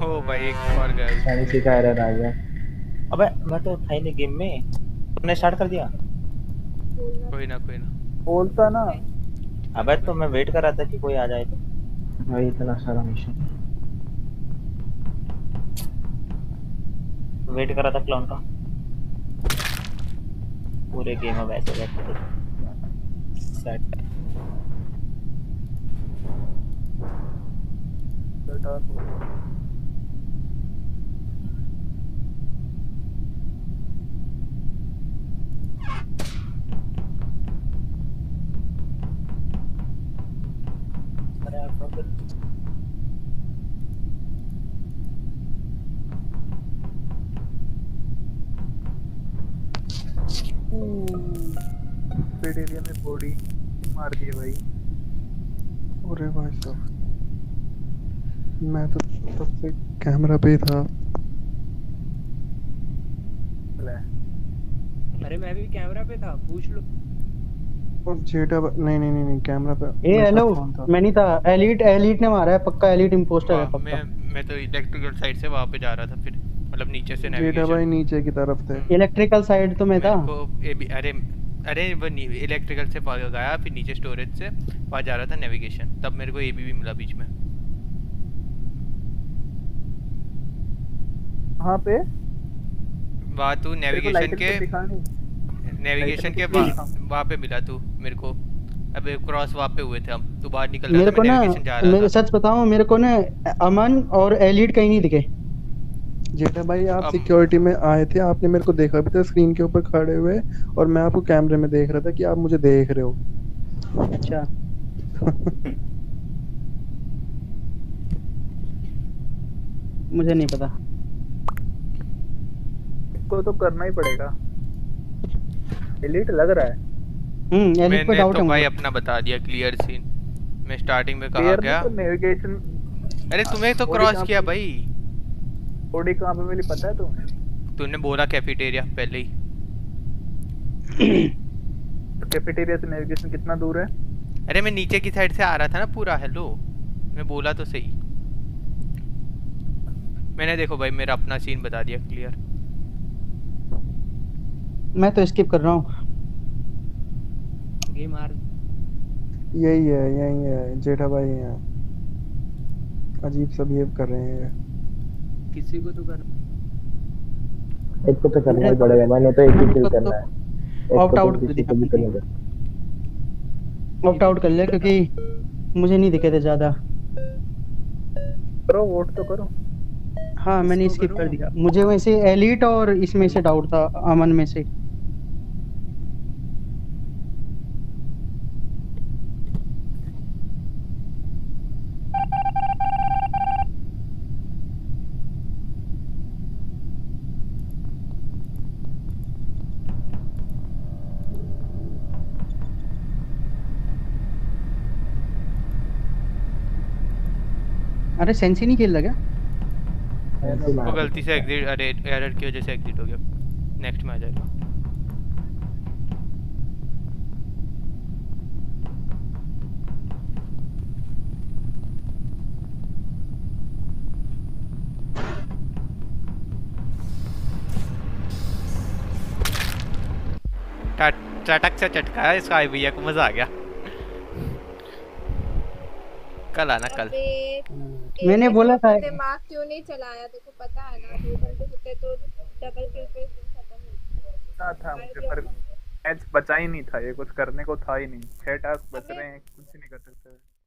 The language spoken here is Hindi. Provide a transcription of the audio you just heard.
ओ भाई एक और गया। सैनिसी का एरर आ गया। अबे मैं तो था ही नहीं गेम में। तुमने स्टार्ट कर दिया? कोई ना कोई ना। बोलता ना। अबे तो मैं वेट कर रहा था कि कोई आ जाए तो। वही इतना सारा मिशन। वेट कर रहा था क्लाउन का। पूरे गेम में वैसे बैठे थे। सेट। अरे आप स्पीड एरिया में बॉडी मार दिए भाई। अरे भाई साहब, मैं तो तब से कैमरा पे ही था। अरे मैं भी कैमरा पे था, पूछ लो। और जेटा नहीं नहीं नहीं नहीं कैमरा पे। ए हेलो, मैं नहीं था। एलिट एलिट ने मारा है पक्का। एलिट इंपोस्टर है पक्का। मैं तो इलेक्ट्रिकल साइड से वहां पे जा रहा था, फिर मतलब नीचे से जेटा नेविगेशन। भाई नीचे की तरफ थे। इलेक्ट्रिकल साइड तो मैं था। अरे वो इलेक्ट्रिकल से गया, फिर नीचे स्टोरेज से वहां जा रहा था नेविगेशन, तब मेरे को एबीबी मिला बीच में। कहाँ पे? वहाँ तू नेविगेशन के वहाँ पे मिला तू मेरे को। अबे क्रॉस वहाँ पे हुए थे हम, तू बाहर निकल रहा मेरे था, को मैं ना, नेविगेशन जा रहा मेरे था। सच बताऊं, मेरे को ना अमन और एलिट कहीं नहीं दिखे। जेटा भाई आप सिक्योरिटी में आए थे, आपने मेरे को देखा भी था स्क्रीन के ऊपर खड़े हुए, और मैं आपको कैमरे में देख रहा था कि आप मुझे देख रहे हो। अच्छा। मुझे नहीं पता। इसको तो करना ही पड़ेगा। एलिट लग रहा है। एलिट पे डाउट है तो भाई मुझे। अपना बता दिया क्लियर सीन। मैं स्टार्टिंग में कहा क्लियर क्या? तो नेविगेशन। अरे तुम्हें तो क्रॉस किया भाई। बॉडी कहाँ पे मिली पता है तुम्हें? तूने बोला कैफेटेरिया पहले ही। तो कैफेटेरिया से नेविगेशन कितना दूर है? अरे मैं नीचे की साइड से आ रहा था ना पूरा। हेलो, मैं बोला तो सही। मैंने देखो भाई मेरा अपना सीन बता दिया क्लियर। मैं तो स्किप कर रहा हूँ। गेम हार। यही है जेठा भाई हैं, अजीब सा बिहेव कर रहे हैं। किसी को तो कर। एक को तो करना ही पड़ेगा, मैंने तो एक ही किल करना है। ऑप्ट आउट कर दिया। ऑप्ट आउट कर लिया क्योंकि मुझे नहीं दिखे थे ज्यादा। करो वोट तो करो। हाँ मैंने स्किप कर दिया। मुझे वैसे एलिट और इसमें से डाउट था, अमन में से। अरे सेंसी नहीं खेल लगा। वो गलती से एग्जिट, अरे एरर की वजह से एग्जिट हो गया। नेक्स्ट में आ जाएगा। चटक से चटकाया इसका भैया को, मजा आ गया। कल आना कल। मैंने बोला था। दिमाग क्यों नहीं चलाया? देखो पता है ना, 2 बंदे होते तो डबल किल पे खत्म होता था मुझे, पर मैच बचा ही नहीं था। ये कुछ करने को था ही नहीं। 6 टास्क बच रहे हैं, कुछ नहीं कर सकते।